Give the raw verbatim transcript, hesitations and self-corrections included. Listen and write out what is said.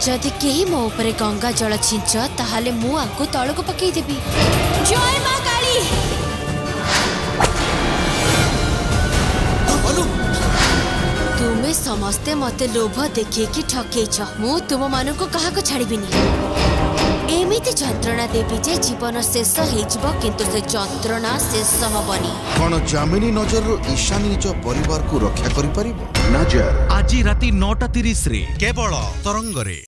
जदि केही मो उपरे गंगा जल छिंच ताहाले मु आकु तळको पकई देबी। जय मां काली। तुमे समस्ते मते लोभ देखिए कि ठकेछ। मु तुम मानु को कहा को छाड़ीबिनी। एमिति जंत्रणा देवी जे जीवन शेष हेजिबो किंतु से जंत्रणा शेष हबनी। कोन जामिनी नजर ईशा निज परिवार को रक्षा करि परिबो। नजर आज राति नौ टा तीस रे केवल तरंग रे।